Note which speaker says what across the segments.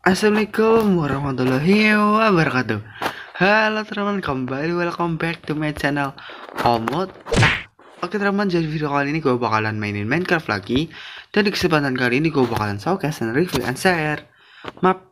Speaker 1: Assalamualaikum warahmatullahi wabarakatuh. Halo teman, kembali welcome back to my channel Omot. Oke teman, jadi video kali ini gue bakalan mainin Minecraft lagi. Dan di kesempatan kali ini gue bakalan showcase and review and share map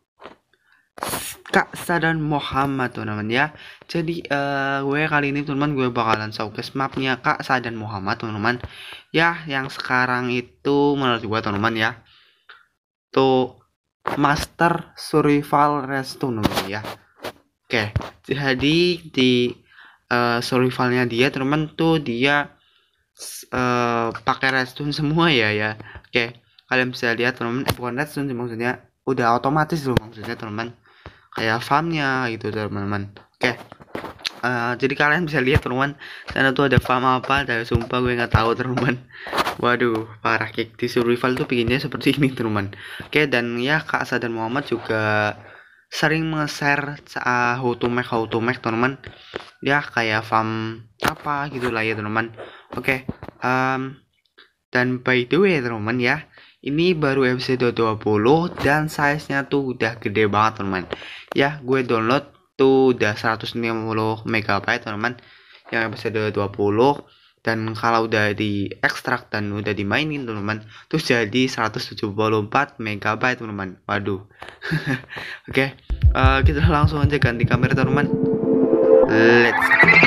Speaker 1: Kak Sadan Muhammad teman-teman ya. Jadi gue kali ini teman, gue bakalan showcase mapnya Kak Sadan Muhammad teman-teman ya, yang sekarang itu menurut gue teman-teman ya tuh Master Survival Redstone ya. Oke, jadi di survivalnya dia teman tuh dia pakai redstone semua ya. Oke, kalian bisa lihat teman-teman, bukan redstone maksudnya, udah otomatis loh maksudnya teman-teman, kayak farmnya gitu teman-teman. Oke, jadi kalian bisa lihat teman-teman, sana tuh ada farm apa, dari sumpah gue nggak tahu teman-teman. Waduh, parah, kick di survival tuh bikinnya seperti ini teman-teman. Oke, dan ya Kak Sadan Muhammad juga sering nge-share how to make teman-teman ya, kayak farm apa gitulah ya teman-teman. Oke, dan by the way teman-teman ya, ini baru episode 20 dan size nya tuh udah gede banget teman-teman ya. Gue download tuh udah 150 MB teman-teman yang episode 20, dan kalau udah di ekstrak dan udah dimainin teman-teman terus jadi 174 MB teman-teman. Waduh. Oke, kita langsung aja ganti kamera teman-teman. Let's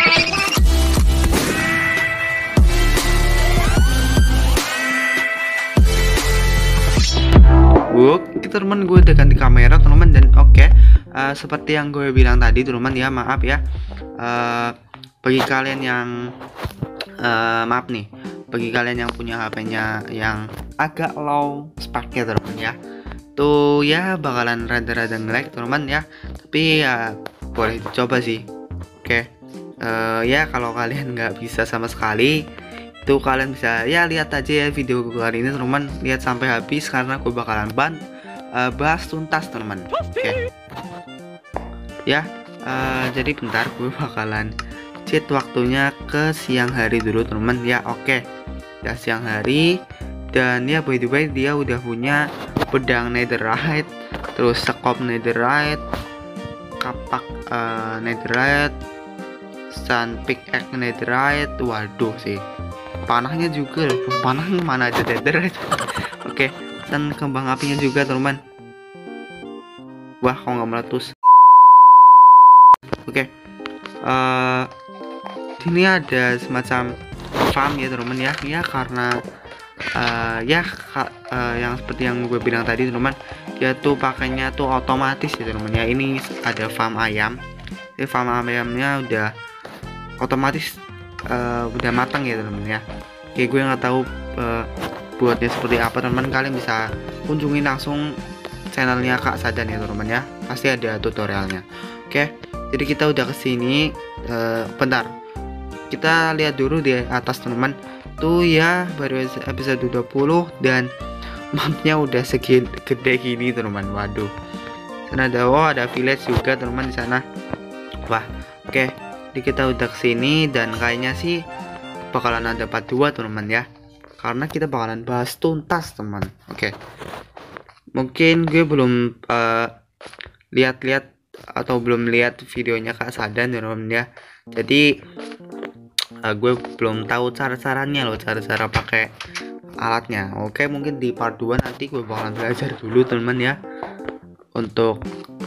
Speaker 1: oke teman, gue udah ganti kamera teman-teman. Dan oke, seperti yang gue bilang tadi teman-teman ya, maaf ya bagi kalian yang maaf nih, bagi kalian yang punya HP-nya yang agak low spek-nya teman-teman ya, tuh ya bakalan rada-rada nge-lag teman-teman ya, tapi ya boleh dicoba sih. Oke, ya kalau kalian nggak bisa sama sekali, itu kalian bisa ya lihat aja ya video gue kali ini teman-teman, lihat sampai habis karena gue bakalan bahas tuntas teman-teman. Oke ya, jadi bentar gue bakalan cheat waktunya ke siang hari dulu teman-teman ya. Oke ya, siang hari. Dan ya by the way, dia udah punya pedang netherite, terus sekop netherite, kapak netherite, sun pickaxe netherite. Waduh sih, panahnya juga loh, panahnya mana ada netherite. Oke, dan kembang apinya juga teman-teman. Wah, kok nggak meletus. Oke, ini ada semacam farm ya teman-teman ya. Ya karena yang seperti yang gue bilang tadi teman-teman, dia tuh pakainya tuh otomatis ya teman-teman ya. Ini ada farm ayam. Ini farm ayamnya udah otomatis, udah matang ya teman-teman ya. Oke, gue nggak tahu buatnya seperti apa teman-teman. Kalian bisa kunjungi langsung channelnya Kak Sadan ya teman-teman ya, pasti ada tutorialnya. Oke, jadi kita udah kesini. Bentar, kita lihat dulu di atas teman-teman tuh ya, baru episode 20 dan mapnya udah gede gini teman-teman. Waduh, sana ada village juga teman-teman di sana. Wah, oke, jadi kita udah kesini dan kayaknya sih bakalan ada part 2 teman-teman ya, karena kita bakalan bahas tuntas teman. Oke, mungkin gue belum lihat-lihat atau belum lihat videonya Kak Sadan teman-teman ya. Jadi gue belum tahu cara-caranya loh, cara-cara pakai alatnya. Oke, mungkin di part 2 nanti gue bakalan belajar dulu teman-teman ya, untuk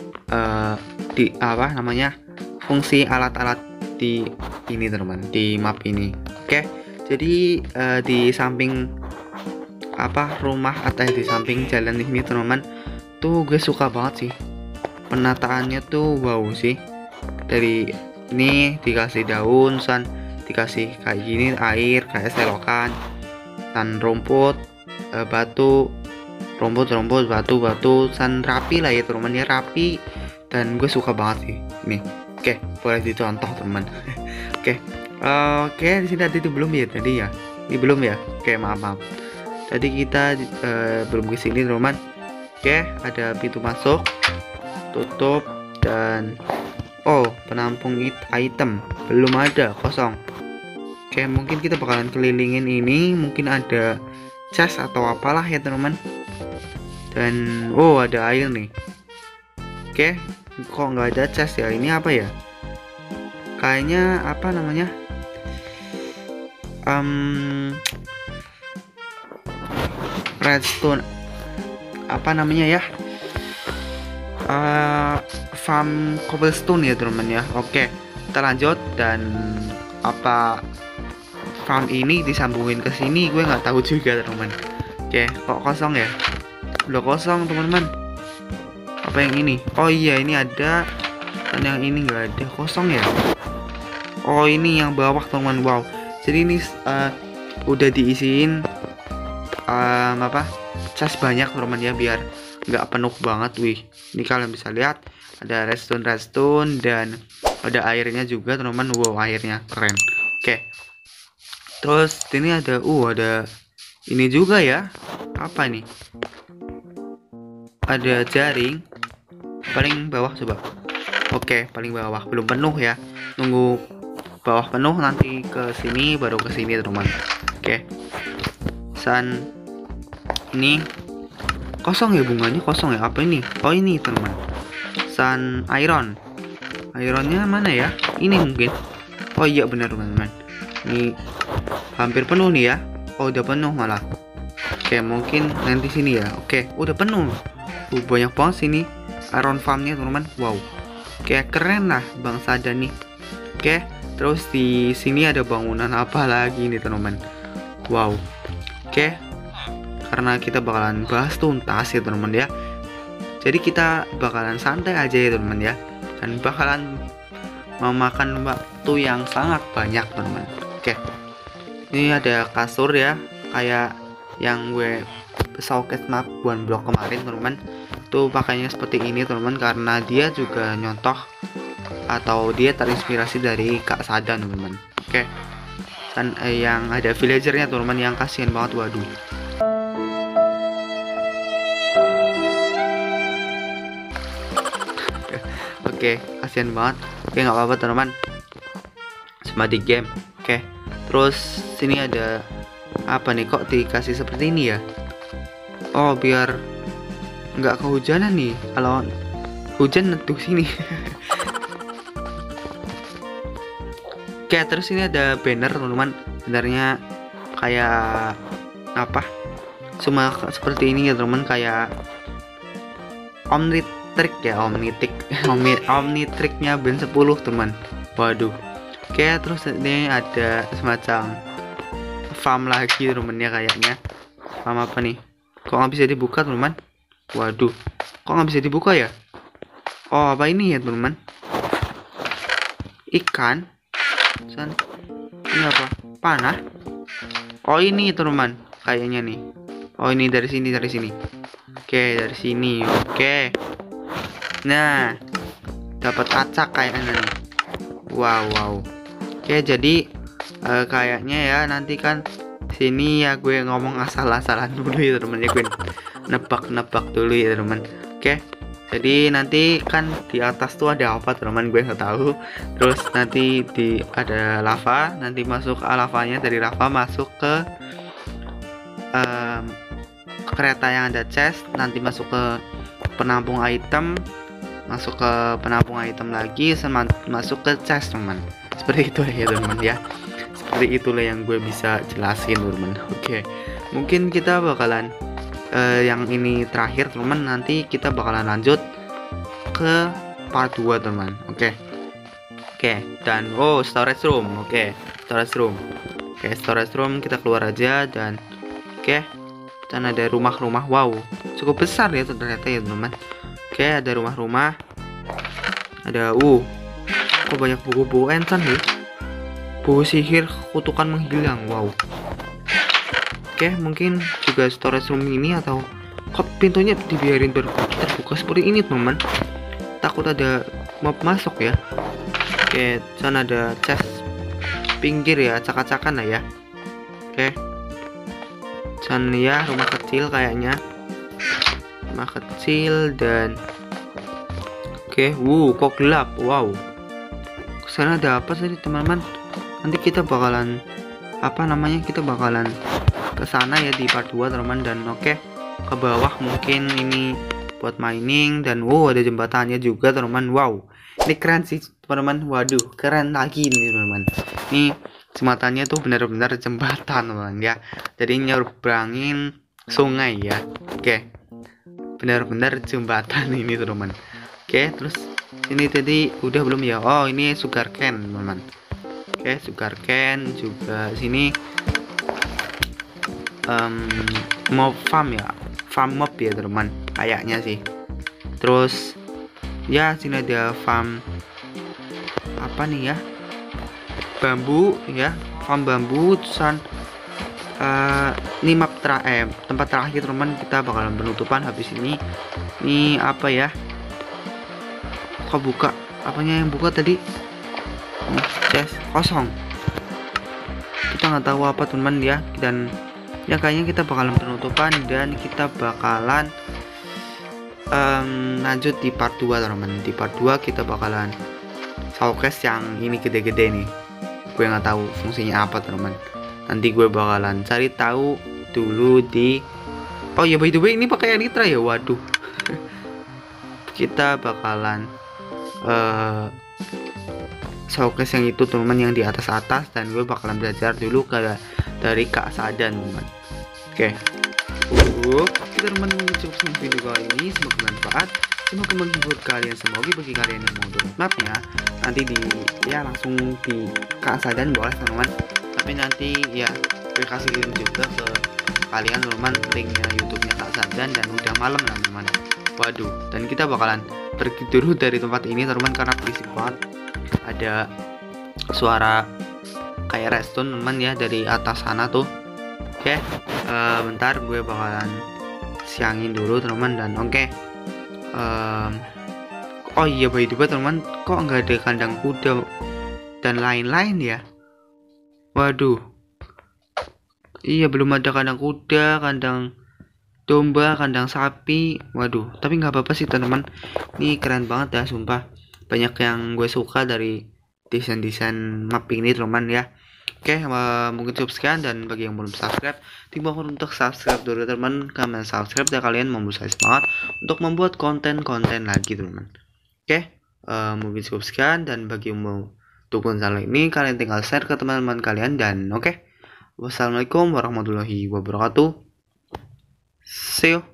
Speaker 1: di apa namanya, fungsi alat-alat di ini teman-teman, di map ini. Oke, jadi di samping apa rumah atau di samping jalan ini teman-teman tuh gue suka banget sih penataannya tuh. Wow sih, dari ini dikasih daun, san dikasih kayak gini, air kayak selokan, dan rumput, batu, rumput batu, san rapi lah ya teman-teman ya, rapi, dan gue suka banget sih ini. Oke, boleh dicontoh teman. Oke, di sini tadi itu belum ya tadi ya, ini belum ya. Oke, maaf tadi kita belum ke sini teman-teman. Oke, ada pintu masuk, tutup, dan penampung item belum ada, kosong. Oke, mungkin kita bakalan kelilingin ini, mungkin ada chest atau apalah ya teman-teman. Dan oh, ada air nih. Oke, kok nggak ada chest ya? Ini apa ya? Kayaknya apa namanya? Redstone. Apa namanya ya? Farm cobblestone ya teman-teman ya. Oke, kita lanjut. Dan apa farm ini disambungin ke sini? Gue nggak tahu juga teman-teman. Oke, kok kosong ya? Udah kosong teman-teman. Apa yang ini? Oh iya, ini ada. Dan yang ini nggak ada, kosong ya. Oh, ini yang bawah teman-teman. Wow, jadi ini udah diisiin apa chest banyak teman-teman ya, biar nggak penuh banget. Wih, ini kalian bisa lihat ada redstone dan ada airnya juga teman-teman. Wow, airnya keren. Oke, terus ini ada ini juga ya. Apa ini? Ada jaring paling bawah coba. Oke, paling bawah belum penuh ya, nunggu bawah penuh nanti ke sini baru ke sini teman-teman. Oke, san ini kosong ya, bunganya kosong ya. Apa ini? Oh, ini teman-teman, san ironnya mana ya? Ini mungkin. Oh iya, benar teman-teman, ini hampir penuh nih ya. Oh, udah penuh malah. Oke, mungkin nanti sini ya. Oke, udah penuh. Banyak banget sini iron farmnya teman-teman. Wow, kayak keren lah Bang Sada nih. Oke, terus di sini ada bangunan apa lagi nih teman-teman. Wow. Oke, karena kita bakalan bahas tuntas ya teman-teman ya, jadi kita bakalan santai aja ya teman-teman ya, dan bakalan memakan waktu yang sangat banyak teman-teman. Oke, ini ada kasur ya, kayak yang gue showcase map buan blok kemarin teman-teman. Tuh pakainya seperti ini teman-teman, karena dia juga nyontoh atau dia terinspirasi dari Kak Sada teman-teman. Oke, dan yang ada villagernya teman-teman, yang kasihan banget. Waduh, oke, kasihan banget. Oke, nggak apa-apa teman-teman, cuma di game. Oke, terus sini ada apa nih, kok dikasih seperti ini ya? Oh, biar nggak kehujanan nih, kalau hujan neduh sini. Oke, terus ini ada banner teman-teman, bannernya kayak apa, cuma seperti ini ya teman-teman, kayak Omnitrick ya, Omnitricknya Ben 10 teman. Waduh. Oke, terus ini ada semacam farm lagi teman ya, kayaknya farm apa nih, kok nggak bisa dibuka teman-teman. Waduh, kok nggak bisa dibuka ya? Oh, apa ini ya teman-teman? Ikan. Ini apa? Panah. Oh, ini teman-teman, kayaknya nih. Oh, ini dari sini. Oke, dari sini. Oke. Nah, dapat acak kayaknya nih. Wow. Oke, jadi kayaknya ya nanti kan sini ya gue ngomong asal-asalan dulu ya teman ya, gue nebak dulu ya teman. Oke, jadi nanti kan di atas tuh ada apa teman, gue nggak tahu. Terus nanti ada lava, nanti masuk ke lavanya, dari lava masuk ke kereta yang ada chest, nanti masuk ke penampung item, masuk ke penampung item lagi, masuk ke chest teman. Seperti itu ya teman ya, seperti itulah yang gue bisa jelasin teman. Oke, mungkin kita bakalan yang ini terakhir teman, nanti kita bakalan lanjut ke part 2 teman. Oke, dan storage room. Storage room kita keluar aja, dan dan ada rumah-rumah. Wow, cukup besar ya ternyata ya teman. Oke, ada rumah-rumah, ada kok banyak buku-buku enchant nih, buku sihir kutukan menghilang. Wow. Oke, mungkin juga storage room ini, atau kok pintunya dibiarin terbuka seperti ini teman, takut ada mob masuk ya. Oke, sana ada chest pinggir ya, acak-acakan lah ya. Oke, sana ya rumah kecil kayaknya, rumah kecil. Dan kok gelap. Wow, kesana ada apa sih teman-teman? Nanti kita bakalan kita bakalan ke sana ya di part 2 teman. Dan ke bawah, mungkin ini buat mining. Dan wow, ada jembatannya juga teman-teman. Wow, ini keren sih teman-teman. Waduh, keren lagi nih teman-teman. Ini jembatannya tuh benar-benar jembatan teman-teman ya, jadi nyebrangin sungai ya. Oke, benar-benar jembatan ini teman-teman. Oke, terus ini tadi udah belum ya? Oh, ini sugarcane teman-teman. Oke, sugarcane juga sini. Mob farm ya, farm mob ya teman, kayaknya sih. Terus ya sini ada farm apa nih ya, bambu ya, farm bambu. Terusan ini map tempat terakhir teman, kita bakalan penutupan habis ini. Ini apa ya, kok buka, apanya yang buka tadi? Chest kosong, kita nggak tahu apa teman ya. Dan ya kayaknya kita bakalan penutupan dan kita bakalan lanjut di part 2 teman-teman. Di part 2 kita bakalan showcase yang ini gede-gede nih, gue nggak tahu fungsinya apa teman-teman. Nanti gue bakalan cari tahu dulu di, oh ya by the way ini pakai Elytra ya. Waduh. Kita bakalan showcase yang itu teman-teman, yang di atas-atas. Dan gue bakalan belajar dulu dari Kak Sadan teman. Oke, kita teman cukup video kali ini, semoga bermanfaat, semoga menghibur kalian. Semoga bagi kalian yang mau download mapnya, nanti ya langsung di Kak Sadan boleh teman-teman. Tapi nanti ya gue kasih link juga ke kalian teman-teman, linknya YouTube-nya Kak Sadan. Dan udah malam lah teman-teman. Waduh, dan kita bakalan pergi dulu dari tempat ini teman-teman, karena berisik banget. Ada suara kayak redstone teman ya dari atas sana tuh. Oke, bentar gue bakalan siangin dulu teman-teman. Dan oke, oh iya by the way teman-teman, kok nggak ada kandang kuda dan lain-lain ya? Waduh, iya belum ada kandang kuda, kandang domba, kandang sapi. Waduh, tapi nggak apa-apa sih teman-teman, ini keren banget ya sumpah. Banyak yang gue suka dari desain-desain map ini teman-teman ya. Oke, mungkin cukup sekian. Dan bagi yang belum subscribe, dimohon untuk subscribe dulu teman-teman, karena subscribe dan kalian membuat saya semangat untuk membuat konten-konten lagi teman-teman. Oke, mungkin cukup sekian. Dan bagi yang mau dukung channel ini, kalian tinggal share ke teman-teman kalian. Dan oke, wassalamualaikum warahmatullahi wabarakatuh. See you.